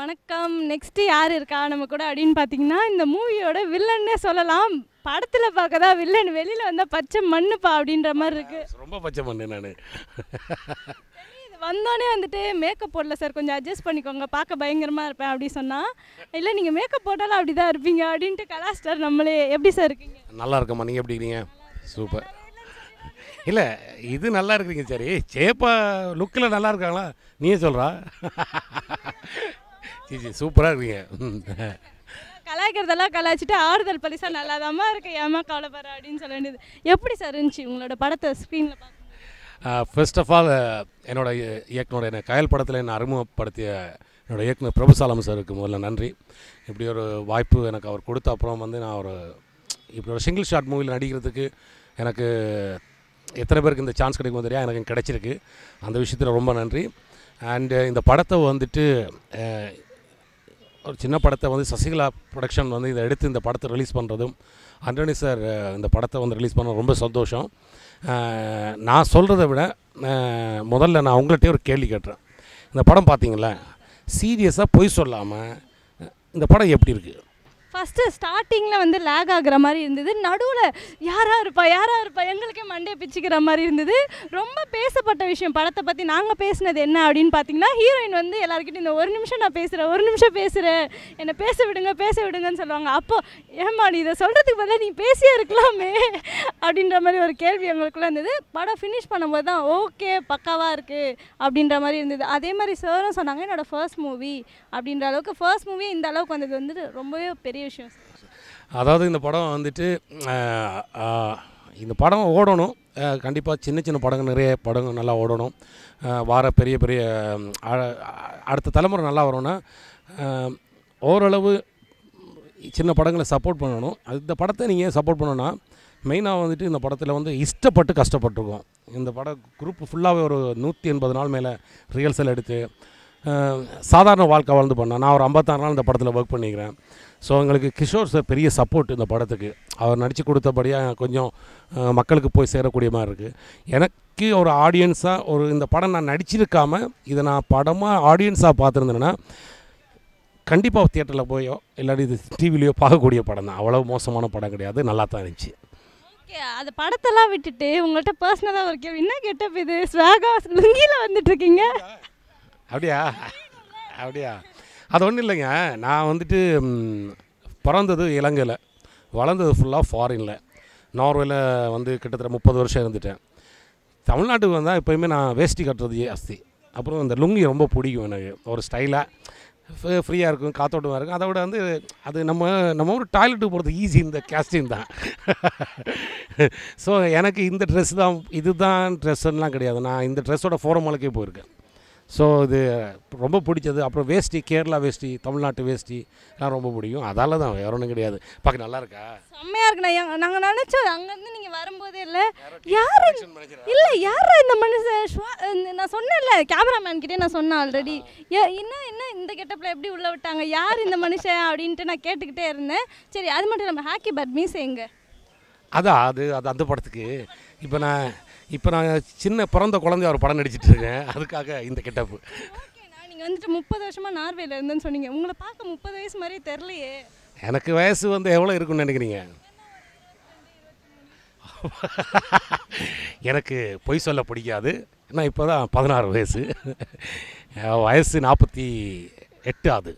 வணக்கம். நெக்ஸ்ட்டு யார் இருக்கா நம்ம கூட அப்படின்னு பார்த்தீங்கன்னா, இந்த மூவியோட வில்லன்னே சொல்லலாம். படத்துல பார்க்க தான் வில்லன், வெளியில வந்தா பச்சை மண்ணுப்பா அப்படின்ற மாரி இருக்கு. ரொம்ப பச்சை மண்ணு நானு. இது வந்தோனே வந்துட்டு மேக்கப் போடல சார், கொஞ்சம் அட்ஜஸ்ட் பண்ணிக்கோங்க, பார்க்க பயங்கரமா இருப்பேன் அப்படி சொன்னா, இல்ல நீங்க மேக்கப் போட்டாலும் அப்படிதான் இருப்பீங்க அப்படின்ட்டு கலாஸ்டார் நம்மளே. எப்படி சார் இருக்கீங்க? நல்லா இருக்கம்மா, நீங்கள் எப்படி இருக்கீங்க? சூப்பர். இல்லை, இது நல்லா இருக்கிறீங்க. சரி, சேப்பா லுக்கில் நல்லா இருக்காங்களா? நீயே சொல்கிறா. சரி சூப்பராக இருக்கீங்க. கலாய்க்கிறதெல்லாம் கலாய்ச்சிட்டு ஆறுதல் பரிசா நல்லாதாம்மா இருக்கு, ஏமா கவலைப்படுற அப்படின்னு சொல்ல வேண்டியது. எப்படி சார் இருந்துச்சு உங்களோட படத்தை ஸ்க்ரீனில் பார்க்க? ஃபர்ஸ்ட் ஆஃப் ஆல் என்னோட இயக்குனர் என்னை கயல் படத்தில் என்னை அறிமுகப்படுத்திய என்னோடய இயக்குனர் பிரபுசாலம் சாருக்கு முதல்ல நன்றி. இப்படி ஒரு வாய்ப்பு எனக்கு அவர் கொடுத்த அப்புறம் வந்து நான் இப்படி ஒரு சிங்கிள் ஷாட் மூவியில் நடிக்கிறதுக்கு எனக்கு எத்தனை பேருக்கு இந்த சான்ஸ் கிடைக்கும் தெரியா, எனக்கு கிடச்சிருக்கு. அந்த விஷயத்தில் ரொம்ப நன்றி. அண்டு இந்த படத்தை வந்துட்டு ஒரு சின்ன படத்தை வந்து சசிகலா ப்ரொடக்ஷன் வந்து இதை எடுத்து இந்த படத்தை ரிலீஸ் பண்ணுறதும், ஆண்டனி சார் இந்த படத்தை வந்து ரிலீஸ் பண்ண ரொம்ப சந்தோஷம். நான் சொல்கிறத விட முதல்ல நான் உங்கள்கிட்டே ஒரு கேள்வி கேட்டுறேன். இந்த படம் பார்த்தீங்களா, சீரியஸாக பொய் சொல்லாமல் இந்த படம் எப்படி இருக்குது? ஃபஸ்ட்டு ஸ்டார்டிங்கில் வந்து லேக் ஆகுற மாதிரி இருந்தது, நடுவில் யாராக இருப்பா எங்களுக்கே மண்டே பிச்சுக்கிற மாதிரி இருந்தது. ரொம்ப பேசப்பட்ட விஷயம் படத்தை பற்றி நாங்கள் பேசினது என்ன அப்படின்னு பார்த்தீங்கன்னா, ஹீரோயின் வந்து எல்லாருக்கிட்டையும் இந்த ஒரு நிமிஷம் நான் பேசுகிறேன், என்னை பேச விடுங்கன்னு சொல்லுவாங்க. அப்போது ஏம்மா நீ இதை சொல்கிறதுக்கு பதிலாக நீ பேசியே இருக்கலாமே அப்படின்ற மாதிரி ஒரு கேள்வி எங்களுக்குள்ளே இருந்தது. படம் ஃபினிஷ் பண்ணும்போது தான் ஓகே பக்காவாக இருக்குது அப்படின்ற மாதிரி இருந்தது. அதே மாதிரி சாரும் சொன்னாங்க, என்னோடய ஃபர்ஸ்ட் மூவி அப்படின்ற அளவுக்கு, ஃபர்ஸ்ட் மூவி இந்த அளவுக்கு வந்தது வந்துட்டு ரொம்பவே பெரிய விஷயம். அதாவது இந்த படம் வந்துட்டு இந்த படம் ஓடணும். கண்டிப்பாக சின்ன சின்ன படங்கள், நிறைய படங்கள் நல்லா ஓடணும். வார பெரிய பெரிய அடுத்த தலைமுறை நல்லா வரும்னா ஓரளவு சின்ன படங்களை சப்போர்ட் பண்ணணும். இந்த படத்தை நீங்கள் சப்போர்ட் பண்ணணுன்னா மெயினாக வந்துட்டு இந்த படத்தில் வந்து இஷ்டப்பட்டு கஷ்டப்பட்டுருக்கோம். இந்த படம் குரூப் ஃபுல்லாகவே ஒரு 180 நாள் மேலே ரிஹர்சல் எடுத்து சாதாரண வாழ்க்கை வாழ்ந்து பண்ணேன். நான் ஒரு 56 நாள் இந்த படத்தில் ஒர்க் பண்ணிக்கிறேன். ஸோ எங்களுக்கு கிஷோர் சார் பெரிய சப்போர்ட் இந்த படத்துக்கு. அவர் நடித்து கொடுத்தபடியாக கொஞ்சம் மக்களுக்கு போய் சேரக்கூடிய மாதிரி இருக்குது. எனக்கு ஒரு ஆடியன்ஸாக இந்த படம் நான் நடிச்சிருக்காமல் இதை நான் படமாக ஆடியன்ஸாக பார்த்துருந்தேன்னா கண்டிப்பாக தியேட்டரில் போயோ இல்லாட்டி இது டிவிலையோ பார்க்கக்கூடிய படம் தான். அவ்வளோ மோசமான படம் கிடையாது, நல்லா தான் இருந்துச்சு. ஓகே, அந்த படத்தெல்லாம் விட்டுட்டு உங்கள்கிட்ட பர்சனலாக ஒரு கேள்வி. என்ன கெட்டப் இது, ஸ்வாகா லுங்கியில் வந்துட்டுருக்கீங்க? அப்படியா? அது ஒன்றும் இல்லைங்க. நான் வந்துட்டு பிறந்தது இலங்கையில், வளர்ந்தது ஃபுல்லாக ஃபாரினில். நார்வேயில் வந்து கிட்டத்தட்ட 30 வருஷம் இருந்துட்டேன். தமிழ்நாட்டுக்கு வந்தால் எப்போயுமே நான் வேஷ்டி கட்டுறது ஜாஸ்தி. அப்புறம் இந்த லுங்கி ரொம்ப பிடிக்கும் எனக்கு. ஒரு ஸ்டைலாக ஃப்ரீயாக இருக்கும், காத்தோட்டமாக இருக்கும். அதை விட வந்து அது நம்ம ஒரு டாய்லெட்டுக்கு போகிறது ஈஸி, இந்த கேஸ்டிங் தான். ஸோ எனக்கு இந்த ட்ரெஸ் தான், இதுதான் ட்ரெஸ்ஸுன்னெலாம் கிடையாது. நான் இந்த ட்ரெஸ்ஸோட ஃபோரமாலுக்கே போயிருக்கேன். ஸோ இது ரொம்ப பிடிச்சது. அப்புறம் வேஷ்டி, கேரளா வேஷ்டி, தமிழ்நாட்டு வேஷ்டி எல்லாம் ரொம்ப பிடிக்கும். அதால தான், வேற ஒன்றும் கிடையாது. பார்க்க நல்லா இருக்கா? செம்மையாக இருக்குண்ணா. நாங்கள் நினச்சோம் அங்கேருந்து நீங்கள் வரும்போதே இல்லை யார் இந்த மனுஷன். நான் சொன்னேன்ல கேமராமேன் கிட்டே, நான் சொன்னேன் ஆல்ரெடி, என்ன இந்த கெட்டப்பில் எப்படி உள்ளே விட்டாங்க, யார் இந்த மனுஷன் அப்படின்ட்டு நான் கேட்டுக்கிட்டே இருந்தேன். சரி, அது மட்டும் நம்ம ஹாக்கி பட் மீஸ் எங்க அது அந்த படத்துக்கு இப்போ நான் சின்ன பிறந்த குழந்தைய ஒரு படம் நடிச்சிட்ருக்கேன். அதுக்காக இந்த கெட்டப்பு. ஓகேண்ணா, நீங்கள் வந்துட்டு 30 வருஷமாக நார்வேல இருந்தேன்னு சொன்னீங்க. உங்களை பார்க்க 30 வயசு மாதிரியே தெரிலையே. எனக்கு வயசு வந்து எவ்வளோ இருக்குன்னு நினைக்கிறீங்க? எனக்கு பொய் சொல்ல பிடிக்காது. நான் இப்போ தான் 16 வயசு, வயசு 48 ஆகுது.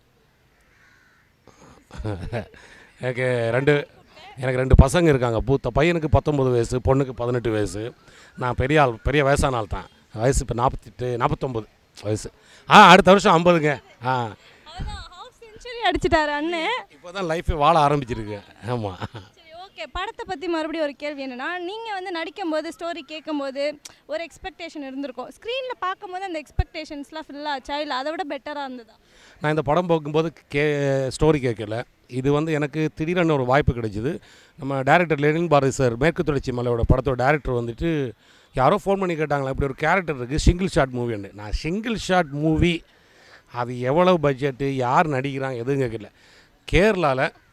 எனக்கு ரெண்டு பசங்க இருக்காங்க. பையனுக்கு 19 வயசு, பொண்ணுக்கு 18 வயசு. நான் பெரிய வயசான ஆள் தான். வயசு இப்போ 49 வயசு. அடுத்த வருஷம் 50ங்க. ஹாஃப் செஞ்சுரி அடிச்சிட்டாரு அண்ணன். இப்போ தான் லைஃபே வாழ ஆரம்பிச்சிருக்கு. ஆமாம். சரி, ஓகே. படத்தை பற்றி மறுபடியும் ஒரு கேள்வி என்னென்னா, நீங்கள் வந்து நடிக்கும்போது ஸ்டோரி கேட்கும்போது ஒரு எக்ஸ்பெக்டேஷன் இருந்திருக்கும். ஸ்க்ரீனில் பார்க்கும்போது அந்த எக்ஸ்பெக்டேஷன்ஸ்லாம் ஃபில்லாக ஆச்சா, இல்லை அதை விட பெட்டராக இருந்ததா? நான் இந்த படம் பார்க்கும்போது ஸ்டோரி கேட்கல. இது வந்து எனக்கு திடீரென ஒரு வாய்ப்பு கிடைச்சிது. நம்ம டேரக்டர் லெனின் பாரதி சார், மேற்கு தொடர்ச்சி மலையோட படத்தோட டேரக்டர் வந்துட்டு யாரோ ஃபோன் பண்ணி கேட்டாங்களா, இப்படி ஒரு கேரக்டர் இருக்குது, சிங்கிள் ஷாட் மூவின்னு. நான் சிங்கிள் ஷாட் மூவி அது எவ்வளோ பட்ஜெட்டு, யார் நடிக்கிறாங்க எதுவும் கேட்கல. கேரளாவில்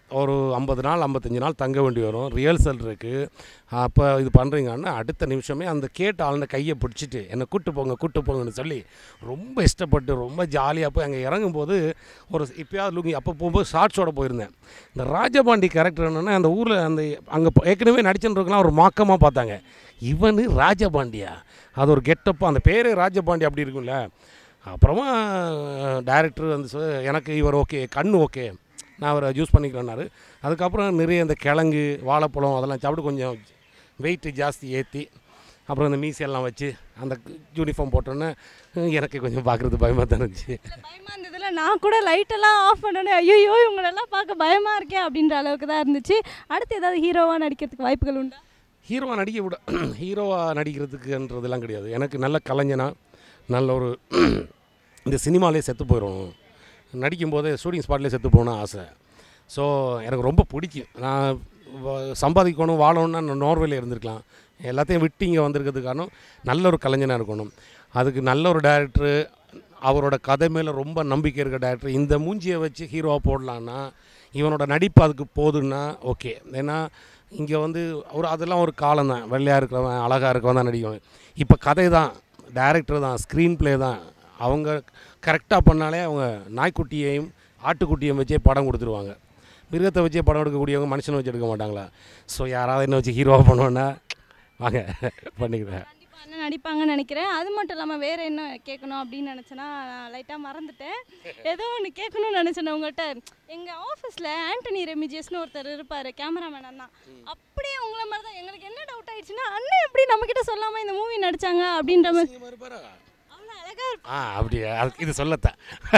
ஒரு 50 நாள் 55 நாள் தங்க வேண்டி வரும். ரிஹர்சல் இருக்குது. அப்போ இது பண்ணுறீங்கன்னா அடுத்த நிமிஷமே அந்த கேட்ட ஆளுன கையை பிடிச்சிட்டு என்னை கூட்டு போங்கன்னு சொல்லி ரொம்ப இஷ்டப்பட்டு ரொம்ப ஜாலியாக போய் அங்கே இறங்கும்போது ஒரு இப்போயாவது லுங்கி அப்போ போகும்போது ஷார்ட்ஸோடு போயிருந்தேன். இந்த ராஜபாண்டி கேரக்டர் என்னென்னா அந்த ஊரில் அந்த அங்கே ஏற்கனவே நடிச்சுருக்கலாம் ஒரு மாக்கமாக பார்த்தாங்க. இவனு ராஜபாண்டியா, அது ஒரு கெட்டப்போ அந்த பேரே ராஜபாண்டி அப்படி இருக்கும்ல. அப்புறமா டைரக்டர் வந்து எனக்கு இவர் ஓகே கண் ஓகே நான் அவரை யூஸ் பண்ணிக்கிறேன்னாரு. அதுக்கப்புறம் நிறைய இந்த கிழங்கு வாழைப்பழம் அதெல்லாம் சாப்பிட்டு கொஞ்சம் வெயிட்டு ஜாஸ்தி ஏற்றி அப்புறம் இந்த மீசையெல்லாம் வச்சு அந்த யூனிஃபார்ம் போட்டோன்னே எனக்கு கொஞ்சம் பார்க்குறது பயமாக தான் இருந்துச்சு. பயமாக இருந்ததில்ல, நான் கூட லைட்டெல்லாம் ஆஃப் பண்ணோன்னே ஐயோ இவங்களெல்லாம் பார்க்க பயமாக இருக்கேன் அப்படின்ற அளவுக்கு தான் இருந்துச்சு. அடுத்து ஏதாவது ஹீரோவாக நடிக்கிறதுக்கு வாய்ப்புகள் உண்டா? ஹீரோவாக நடிக்கிறதுக்குன்றதெல்லாம் கிடையாது. எனக்கு நல்ல கலைஞனா நல்ல ஒரு இந்த சினிமாலே செத்து போயிடணும், நடிக்கும்போது ஷூட்டிங் ஸ்பாட்லேயே செத்து போகணும் ஆசை. ஸோ எனக்கு ரொம்ப பிடிக்கும். நான் சம்பாதிக்கணும் வாழணும்னா நான் நோர்வேல இருந்திருக்கலாம். எல்லாத்தையும் விட்டு இங்கே வந்திருக்கிறதுக்கு காரணம் நல்ல ஒரு கலைஞனாக இருக்கணும். அதுக்கு நல்ல ஒரு டைரக்டரு, அவரோட கதை மேலே ரொம்ப நம்பிக்கை இருக்க டைரக்டர் இந்த மூஞ்சியை வச்சு ஹீரோவாக போடலான்னா இவனோட நடிப்பு அதுக்கு போதுன்னா ஓகே. ஏன்னா இங்கே வந்து அதெல்லாம் ஒரு காலம் தான். வெள்ளையாக இருக்கிறவன் அழகாக இருக்கிறவன் தான் நடிக்குவாங்க. இப்போ கதை தான், டைரக்டர் தான், ஸ்க்ரீன் ப்ளே தான். அவங்க கரெக்டாக பண்ணாலே அவங்க நாய்க்குட்டியையும் ஆட்டுக்குட்டியையும் வச்சே படம் கொடுத்துருவாங்க. மிருகத்தை வச்சே படம் எடுக்கக்கூடியவங்க மனுஷனை வச்சு எடுக்க மாட்டாங்களா? ஸோ யாராவது என்ன வச்சு ஹீரோவாக பண்ணுவோன்னா வாங்க பண்ணிக்கிறேன். கண்டிப்பாக என்ன நடிப்பாங்கன்னு நினைக்கிறேன். அது மட்டும் இல்லாமல் வேறு என்ன கேட்கணும் அப்படின்னு நினச்சேன்னா லைட்டாக மறந்துட்டேன். ஏதோ ஒன்று கேட்கணும்னு நினச்சேன் உங்கள்கிட்ட. எங்கள் ஆஃபீஸில் ஆண்டனி ரெமிஜியஸ்னு ஒருத்தர் இருப்பார், கேமராமேன் அண்ணா. அப்படியே உங்களை மாதிரி தான். எங்களுக்கு என்ன டவுட் ஆயிடுச்சுன்னா அண்ணன் எப்படி நம்மக்கிட்ட சொல்லாமல் இந்த மூவி நடித்தாங்க அப்படின்ற மாதிரி. அவ்வளோ அழகாக இருப்பா. அப்படியா? இது சொல்லத்தான்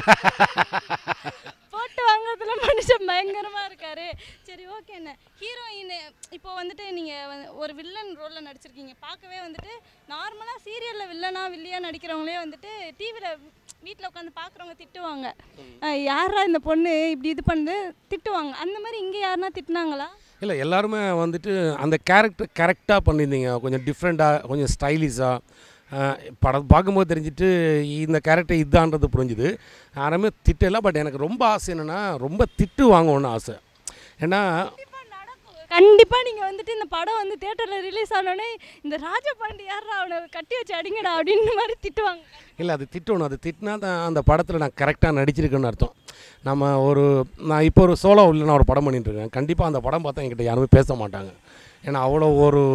போட்டு வாங்குறதுல மனுஷன் பயங்கரமாக இருக்காரு. சரி ஓகே. என்ன ஹீரோயின் இப்போ வந்துட்டு நீங்கள் ஒரு வில்லன் ரோலில் நடிச்சிருக்கீங்க. பார்க்கவே வந்துட்டு நார்மலாக சீரியலில் வில்லியாக நடிக்கிறவங்களே வந்துட்டு டிவியில் வீட்டில் உட்காந்து பார்க்குறவங்க திட்டுவாங்க, யாரா இந்த பொண்ணு இப்படி இது பண்ணுது திட்டுவாங்க. அந்த மாதிரி இங்கே யாருன்னா திட்டினாங்களா? இல்லை, எல்லாருமே வந்துட்டு அந்த கேரக்டர் கரெக்டாக பண்ணியிருந்தீங்க. கொஞ்சம் டிஃப்ரெண்ட்டாக கொஞ்சம் ஸ்டைலிஷாக படம் பார்க்கும்போது தெரிஞ்சுட்டு இந்த கேரக்டர் இதுதான்றது புரிஞ்சுது. யாருமே திட்டலாம். பட் எனக்கு ரொம்ப ஆசை என்னென்னா ரொம்ப திட்டு வாங்கணும்னு ஆசை. ஏன்னா கண்டிப்பாக நீங்கள் வந்துட்டு இந்த படம் வந்து தியேட்டரில் ரிலீஸ் ஆனோடனே இந்த ராஜபாண்டி யாரா அவனை கட்டி வச்சு அடிங்கடா அப்படின்னு மாதிரி திட்டுவாங்க. இல்லை, அது திட்டணும். அது திட்டினா தான் அந்த படத்தில் நான் கரெக்டாக நடிச்சிருக்கேன்னு அர்த்தம். நான் இப்போ ஒரு சோலோ உள்ள நான் ஒரு படம் பண்ணிட்டுருக்கேன். கண்டிப்பாக அந்த படம் பார்த்தா என்கிட்ட யாருமே பேச மாட்டாங்க. ஏன்னா அவ்வளோ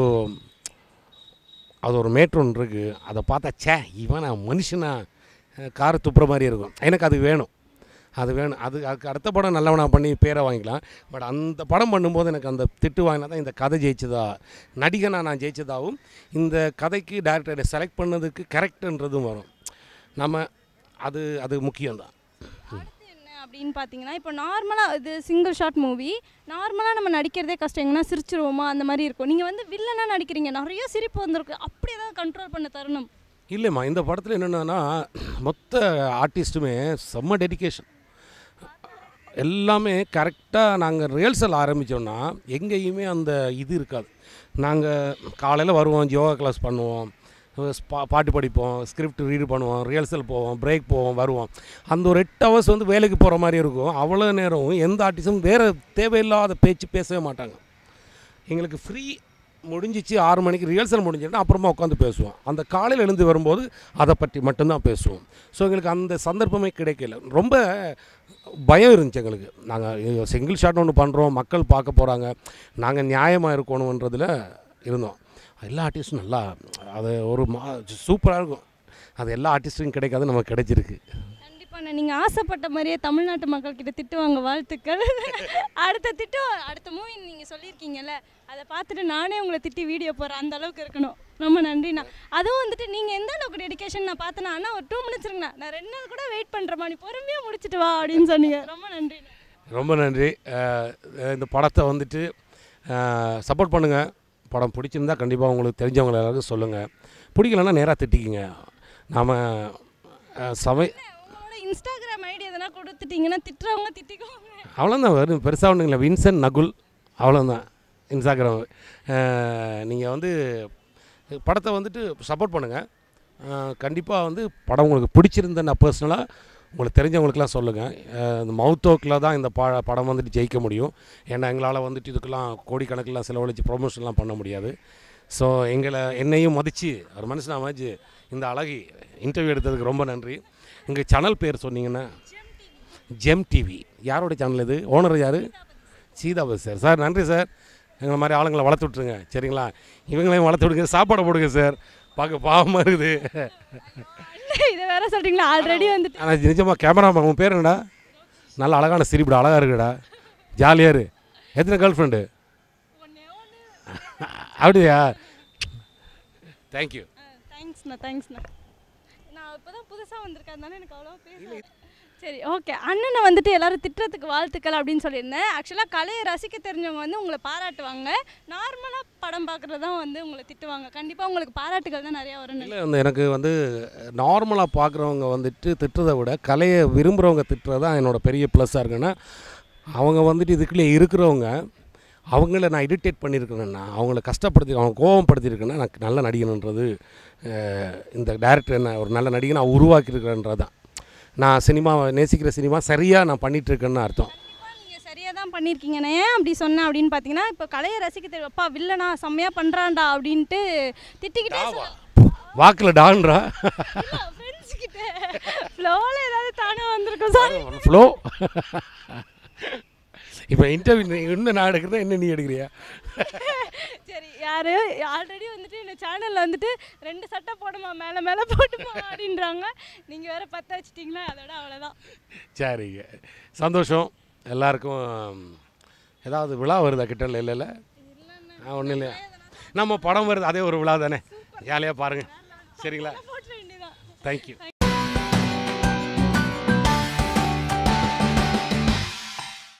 அது ஒரு மேட்ரு ஒன்று இருக்குது. அதை பார்த்தா இவன் மனுஷனா காரை துப்புற மாதிரி இருக்கும். எனக்கு அது வேணும். அதுக்கு அடுத்த படம் நல்லவனாக பண்ணி பேரை வாங்கிக்கலாம். பட் அந்த படம் பண்ணும்போது எனக்கு அந்த திட்டு வாங்கினா தான் இந்த கதை ஜெயிச்சதா, நடிகனாக நான் ஜெயிச்சதாகவும் இந்த கதைக்கு டைரக்டரை செலக்ட் பண்ணதுக்கு கரெக்டுன்றதும் வரும். அது முக்கியம்தான். அப்படின்னு பார்த்தீங்கன்னா இப்போ நார்மலாக இது சிங்கிள் ஷாட் மூவி. நார்மலாக நம்ம நடிக்கிறதே கஷ்டம். எங்கன்னா சிரிச்சிருவோமா அந்த மாதிரி இருக்கும். நீங்கள் வந்து வில்லனாக நடிக்கிறீங்க, நிறைய சிரிப்பு வந்திருக்கு. அப்படி ஏதாவது கண்ட்ரோல் பண்ண தருணம்? இல்லைம்மா, இந்த படத்தில் என்னென்னா மொத்த ஆர்டிஸ்ட்டுமே செம்ம டெடிக்கேஷன். எல்லாமே கரெக்டாக நாங்கள் ரிஹர்சல் ஆரம்பித்தோன்னா எங்கேயுமே அந்த இது இருக்காது. நாங்கள் காலையில் வருவோம், யோகா கிளாஸ் பண்ணுவோம், பாட்டு படிப்போம், ஸ்கிரிப்ட் ரீடு பண்ணுவோம், ரிஹர்சல் போவோம், பிரேக் போவோம், வருவோம். அந்த ஒரு 8 ஹவர்ஸ் வந்து வேலைக்கு போகிற மாதிரி இருக்கும். அவ்வளோ நேரம் எந்த ஆர்டிஸ்டும் வேறு தேவையில்லாத பேச்சு பேசவே மாட்டாங்க. எங்களுக்கு ஃப்ரீ முடிஞ்சிச்சு 6 மணிக்கு ரிஹர்சல் முடிஞ்சுன்னா அப்புறமா உட்காந்து பேசுவோம். அந்த காலையில் எழுந்து வரும்போது அதை பற்றி மட்டும்தான் பேசுவோம். ஸோ எங்களுக்கு அந்த சந்தர்ப்பமே கிடைக்கல. ரொம்ப பயம் இருந்துச்சு எங்களுக்கு. நாங்கள் சிங்கிள் ஷாட் ஒன்று பண்ணுறோம், மக்கள் பார்க்க போகிறாங்க, நாங்கள் நியாயமாக இருக்கணுன்றதில் இருந்தோம். எல்லா ஆர்டிஸ்ட்டும் நல்லா அது ஒரு சூப்பராக இருக்கும். அது எல்லா ஆர்டிஸ்ட்டுக்கும் கிடைக்காது, நமக்கு கிடைச்சிருக்கு. கண்டிப்பாக நீங்கள் ஆசைப்பட்ட மாதிரியே தமிழ்நாட்டு மக்கள்கிட்ட திட்டுவாங்க. வாழ்த்துக்கள். அடுத்த மூவி நீங்கள் சொல்லியிருக்கீங்கல்ல, அதை பார்த்துட்டு நானே உங்களை திட்டி வீடியோ போடுறேன். அந்த அளவுக்கு இருக்கணும். ரொம்ப நன்றிண்ணா. அதுவும் வந்துட்டு நீங்கள் எந்த அளவுக்கு டெடிக்கேஷன் நான் பார்த்தேன்னா, அண்ணா ஒரு 2 மினிட்ஸ் இருக்குண்ணா, நான் 2 நாள் கூட வெயிட் பண்ணுறேன், நீ பொறுமையாக முடிச்சுட்டு வா அப்படின்னு சொன்னீங்க. ரொம்ப நன்றிண்ணா. ரொம்ப நன்றி. இந்த படத்தை வந்துட்டு சப்போர்ட் பண்ணுங்கள். படம் பிடிச்சிருந்தா கண்டிப்பாக உங்களுக்கு தெரிஞ்சவங்க எல்லாருக்கும் சொல்லுங்கள். பிடிக்கலன்னா நேராக திட்டிக்கிங்க. நாம் உங்களோட இன்ஸ்டாகிராம் ஐடி எதனா கொடுத்துட்டிங்கன்னா திட்டுறவங்க திட்டிக்குவாங்க. அவ்வளோதான். வரும் பெருசாக ஒன்றுங்களா, வின்சென்ட் நகுல் அவ்வளோதான் இன்ஸ்டாகிராம். நீங்கள் வந்து படத்தை வந்துட்டு சப்போர்ட் பண்ணுங்கள். கண்டிப்பாக வந்து படம் உங்களுக்கு பிடிச்சிருந்த நான் பர்சனலாக உங்களுக்கு தெரிஞ்சவங்களுக்குலாம் சொல்லுங்கள். இந்த மவுத்தோக்கில் தான் இந்த படம் வந்துட்டு ஜெயிக்க முடியும். ஏன்னா எங்களால் வந்துட்டு இதுக்கெல்லாம் கோடிக்கணக்கில் செலவழித்து ப்ரொமோஷன்லாம் பண்ண முடியாது. ஸோ என்னையும் மதித்து ஒரு மனுஷனாக மதிச்சு இந்த அழகி இன்டர்வியூ எடுத்ததுக்கு ரொம்ப நன்றி. எங்கள் சேனல் பேர் சொன்னீங்கன்னா ஜெம் டிவி. யாரோட சேனல் இது? ஓனர் யார்? சீதாபதி சார். சார் நன்றி சார். எங்களை மாதிரி ஆளுங்களை வளர்த்து விட்ருங்க சரிங்களா? இவங்களையும் வளர்த்து விடுங்க, சாப்பாடை போடுங்க சார். பார்க்க பாவமாக இருக்குது. இதை வேற சொல்கிறீங்களா? ஆல்ரெடி வந்துட்டு ஆனால் நிஜமாக கேமராமேன் உன் பேர் என்னடா? நல்ல அழகான சிரிப்புடா, அழகாக இருக்குடா, ஜாலியாக இரு. எத்தனை கேர்ள் ஃப்ரெண்டு? அப்படியா? தேங்க்யூ. தேங்க்ஸ்ண்ணா. நான் இப்போ தான் புதுசாக வந்திருக்கேன் தானே எனக்கு அவ்வளோ பேச. சரி ஓகே. அண்ணனை வந்துட்டு எல்லோரும் திட்டுறதுக்கு வாழ்த்துக்கள் அப்படின்னு சொல்லியிருந்தேன். ஆக்சுவலாக கலையை ரசிக்க தெரிஞ்சவங்க வந்து உங்களை பாராட்டுவாங்க. நார்மலாக படம் பார்க்குறது தான் வந்து உங்களை திட்டுவாங்க. கண்டிப்பாக உங்களுக்கு பாராட்டுகள் தான் நிறையா வரும். இல்லை வந்து எனக்கு வந்து நார்மலாக பார்க்குறவங்க வந்துட்டு திட்டுறதை விட கலையை விரும்புகிறவங்க திட்டுறது தான் என்னோடய பெரிய ப்ளஸ்ஸாக இருக்குன்னா, அவங்க வந்துட்டு இதுக்குள்ளே இருக்கிறவங்க அவங்கள நான் இரிட்டேட் பண்ணியிருக்கேன்னா, அவங்கள கஷ்டப்படுத்தி அவங்க கோபப்படுத்தியிருக்கேன்னா நான் நல்ல நடிகனுன்றது இந்த டைரக்டர் என்ன ஒரு நல்ல நடிகை நான் உருவாக்கியிருக்கிறேன்றது தான். நான் சினிமாவை நேசிக்கிற சினிமா சரியாக நான் பண்ணிகிட்ருக்கேன்னு அர்த்தம். நீங்கள் சரியாக தான் பண்ணியிருக்கீங்கண்ணே. ஏன் அப்படி சொன்னேன் அப்படின்னு பார்த்தீங்கன்னா, இப்போ கலையை ரசிக்க தெரியும், அப்பா வில்லனா செம்மையாக பண்ணுறான்டா அப்படின்ட்டு திட்டிக்கிட்டே வாக்கில் டான்றா ஃப்ரெண்ட்ஸ்கிட்ட ஃப்ளோவில் ஏதாவது தானே வந்திருக்கும் சார். ஃப்ளோ இப்போ இன்டர்வியூ இன்னும் நான் எடுக்கிறேன், என்ன நீ எடுக்கிறியா? சரி, யார் ஆல்ரெடி வந்துட்டு இந்த சேனலில் வந்துட்டு 2 சட்டை போடுமா மேலே மேலே போட்டுமா அப்படின்றாங்க. நீங்கள் வேறு 10 வச்சிட்டிங்களா, அதோட அவ்வளோதான். சரிங்க, சந்தோஷம். எல்லாருக்கும் ஏதாவது விழா வருதா கிட்ட? இல்லை ஒன்றும் இல்லையா? நம்ம படம் வருது, அதே ஒரு விழா தானே, ஜாலியாக பாருங்கள் சரிங்களா? தேங்க்யூ.